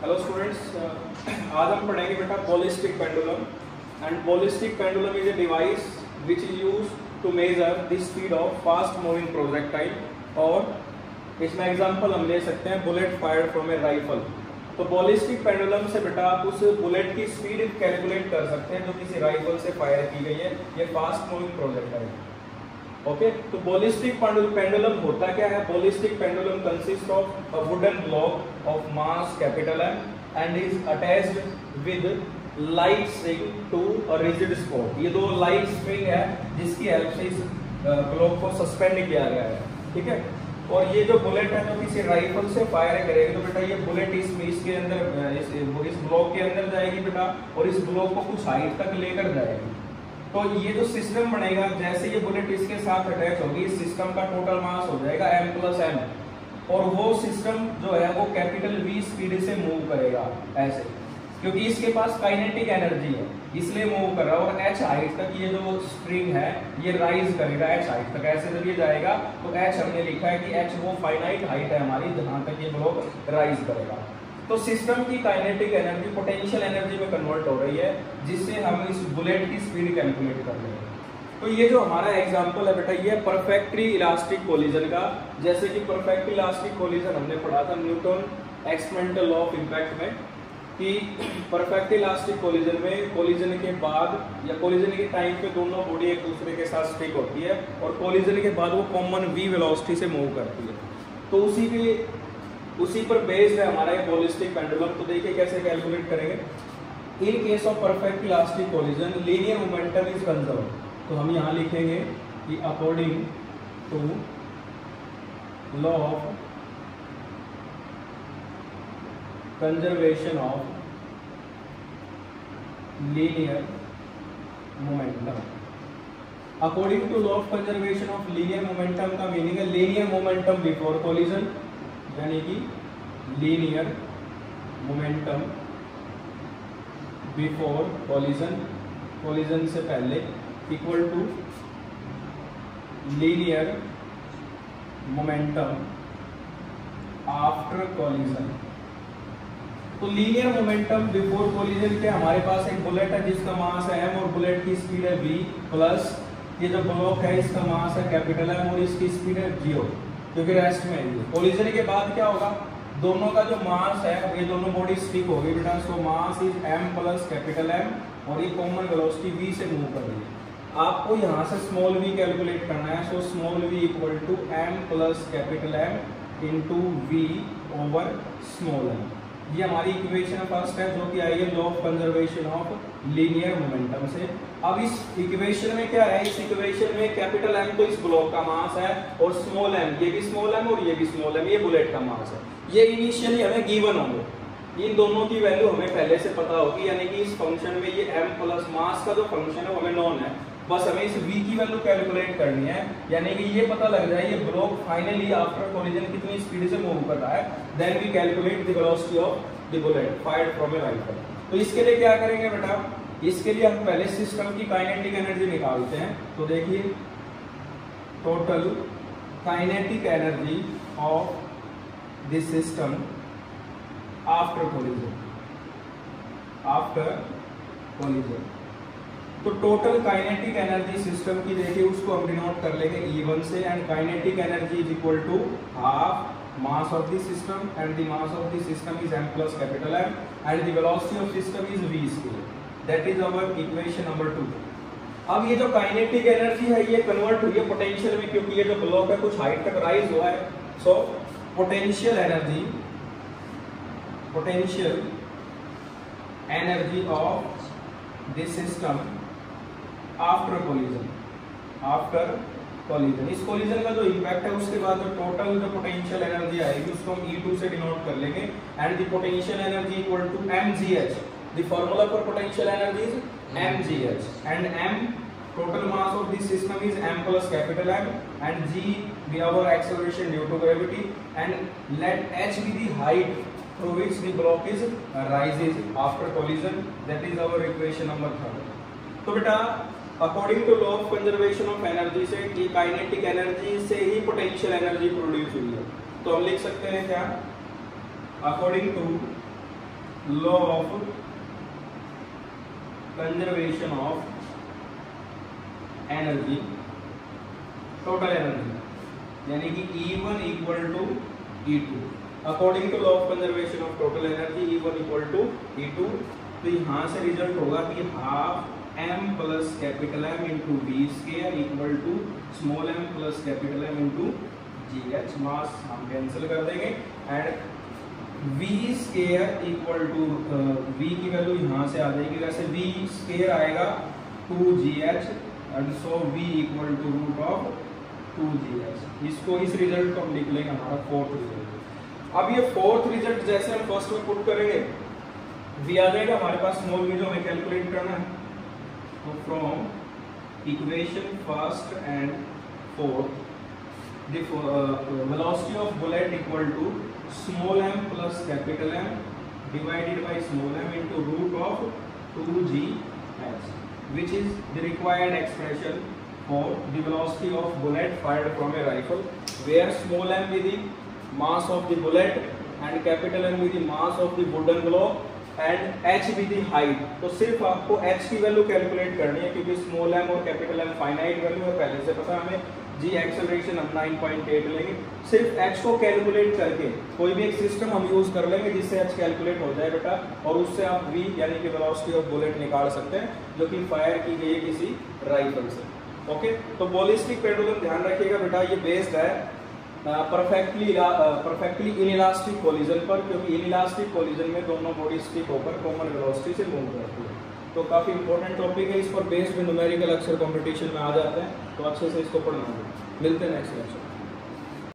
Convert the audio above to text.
Hello students, आज हम पढ़ेंगे बेटा ballistic pendulum. And ballistic pendulum is a device which is use to measure the speed of fast moving projectile. और इसमें example हम ले सकते हैं bullet fired from a rifle. तो बॉलिस्टिक पेंडुलम से बेटा आप उस बुलेट की स्पीड कैलकुलेट कर सकते हैं जो किसी राइफल से फायर की गई है। ये फास्ट मूविंग प्रोजेक्टाइल। ओके, तो बॉलिस्टिक पेंडुलम होता क्या है? Ballistic pendulum consist of a wooden block of mass capital M and is attached with light string to a rigid spot. ये दो लाइट स्ट्रिंग है जिसकी हेल्प से इस ब्लॉक को सस्पेंड किया गया है। ठीक है, और ये जो बुलेट है जो किसी राइफल से फायर करेगी तो बेटा ये बुलेट इसके अंदर इस ब्लॉक के अंदर जाएगी बेटा, और इस ब्लॉक को कुछ हाइट तक लेकर जाएगी। तो ये जो सिस्टम बनेगा, जैसे ये बुलेट इसके साथ अटैच होगी, इस सिस्टम का टोटल मास हो जाएगा M+M, और वो सिस्टम जो है वो कैपिटल V स्पीड से मूव करेगा ऐसे, क्योंकि इसके पास काइनेटिक एनर्जी है इसलिए मूव कर रहा है। और H हाइट तक ये जो स्प्रिंग है ये राइज करेगा H हाइट तक। ऐसे जब ये जाएगा तो H हमने लिखा है कि H वो फाइनाइट हाइट है हमारी जहां तक ये ब्लॉक राइज करेगा। तो सिस्टम की काइनेटिक एनर्जी पोटेंशियल एनर्जी में कन्वर्ट हो रही है, जिससे हम इस बुलेट की स्पीड कैलकुलेट कर लेंगे। तो ये जो हमारा एग्जांपल है बेटा ये परफेक्टली इलास्टिक कोलिजन का। जैसे कि परफेक्ट इलास्टिक कोलिजन हमने पढ़ा था Newton experimental law of impact में, कि परफेक्ट इलास्टिक कोलिजन में कोलिजन के बाद या कोलिजन के टाइम पे दोनों बॉडी एक दूसरे के साथ स्टिक होती है, और कोलिजन के बाद वो कॉमन v वेलोसिटी से मूव करती है। तो उसी पर बेस्ड है हमारा ये बॉलिस्टिक पेंडुलम। तो देखिए कैसे कैलकुलेट करेंगे। In case of perfect elastic collision linear momentum is conserve. तो हम यहाँ लिखेंगे कि according to law of conservation of linear momentum. According to law of conservation of linear momentum का मीनिंग है लीनियर मोमेंटम बिफोर कोलिजन, यानी कि linear momentum before collision, collision से पहले, equal to linear momentum after collision. तो linear momentum before collision के हमारे पास एक बुलेट है जिसका मास है m और बुलेट की स्पीड है v, प्लस ये जो ब्लॉक है इसका मास है कैपिटल M और इसकी स्पीड है 0, क्योंकि रेस्ट में है। कोलिजन के बाद क्या होगा, दोनों का जो मास है ये दोनों बॉडी स्टिक होगी बेटा। So mass is m plus capital M और ये कॉमन वेलोसिटी v से मूव कर रही है। आपको यहाँ से स्मॉल v कैलकुलेट करना है। So small v equal to m plus capital M into v over small m। ये हमारी इक्वेशन फर्स्ट है जो कि आई है law of conservation of linear momentum से। अब इस इक्वेशन में क्या है, इस इक्वेशन में कैपिटल M तो इस ब्लॉक का मास है, और स्मॉल m ये भी स्मॉल m और ये भी स्मॉल m ये बुलेट का मास है। ये इनिशियली हमें गिवन होंगे, इन दोनों की वैल्यू हमें पहले से पता होगी, यानी कि इस फंक्शन में ये m प्लस मास का जो फंक्शन है वो हमें नॉन है। बस हमें इस v की वैल्यू कैलकुलेट करनी है, यानी कि ये पता लग जाए ये ब्लॉक फाइनली आफ्टर कोलिजन कितनी स्पीड से मूव कर रहा है। Then we calculate the velocity of the bullet fired from a rifle. तो इसके लिए क्या करेंगे बेटा, इसके लिए हम पहले सिस्टम की काइनेटिक एनर्जी निकालते हैं। तो देखिए total kinetic energy of this system after collision, after collision. तो टोटल काइनेटिक एनर्जी सिस्टम की देखिए उसको हम डिनोट कर लेंगे E1 से, and kinetic energy is equal to half mass of the system and the mass of the system is m plus capital M and the velocity of system is v square. That is our equation number 2. अब ये जो kinetic energy है ये convert हुई है potential में, क्योंकि ये जो ब्लॉक है कुछ हाइट तक राइज हुआ है। So potential energy of this system after collision. इस कोलिजन का जो इम्पैक्ट है उसके बाद जो टोटल जो पोटेंशियल एनर्जी आएगी उसको हम E2 से डिनोट कर लेंगे, and the potential energy equal to mgh। The formula for potential energy is mgh, and m total mass of this system is m plus capital M, and g be our acceleration due to gravity, and let h be the height through which the block is rises after collision. That is our equation number 3. तो बेटा according to law of conservation of energy से कि kinetic energy से ही potential energy produce हुई है, तो हम लिख सकते हैं क्या, according to law of conservation of energy, total energy, यानी कि E1 equal to E2 according to law of conservation of total energy, E1 equal to E2। तो यहाँ से रिजल्ट होगा कि half m plus capital M into v square equal to small m plus capital M into GH। Mass हम cancel कर देंगे and v square equal to v की value यहाँ से आ जाएगी, वैसे v स्केयर आएगा 2GH and so v equal to root of 2GH। इसको इस रिजल्ट को हम लिख लेंगे हमारा फोर्थ रिजल्ट। अब ये फोर्थ रिजल्ट जैसे हम फर्स्ट में पुट करेंगे v आ जाएगा हमारे पास, स्मॉल v जो हमें कैलकुलेट करना है। तो from equation first and fourth the velocity of bullet equal to small m plus capital M divided by small m into root of 2GH, which is the required expression for the velocity of bullet fired from a rifle, where small m is the mass of the bullet and capital M is the mass of the wooden block and h with the height। तो सिर्फ आपको h की value calculate करनी है क्योंकि small m और capital M finite value है, पहले से पता हमें। g एक्सेलरेशन हम 9.8 लेंगे, सिर्फ h को कैलकुलेट करके कोई भी एक सिस्टम हम यूज कर लेंगे जिससे h कैलकुलेट हो जाए बेटा, और उससे आप v यानी कि वेलोसिटी ऑफ बुलेट निकाल सकते हैं जो कि फायर की गई है किसी राइफल से। ओके, तो बॉलिस्टिक पेंडुलम ध्यान रखिएगा बेटा, ये बेस्ड है परफेक्टली इनइलास्टिक कोलिजन पर, क्योंकि इनइलास्टिक कोलिजन में दोनों बॉडी स्टिक होकर कॉमन वेलोसिटी से मूव करती है। तो काफ़ी इंपॉर्टेंट टॉपिक है, इस पर बेस्ड न्यूमेरिकल अक्सर कंपटीशन में आ जाते हैं, तो अच्छे से इसको पढ़ना होगा। मिलते हैं नेक्स्ट लेक्चर।